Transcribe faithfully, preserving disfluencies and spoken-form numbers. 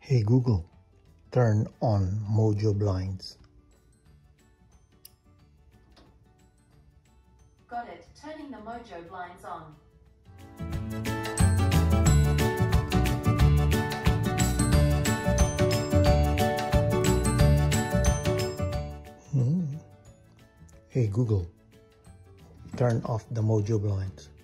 Hey Google, turn on Mojo blinds. Got it. Turning the mojo blinds on. Hmm. Hey Google, turn off the mojo blinds.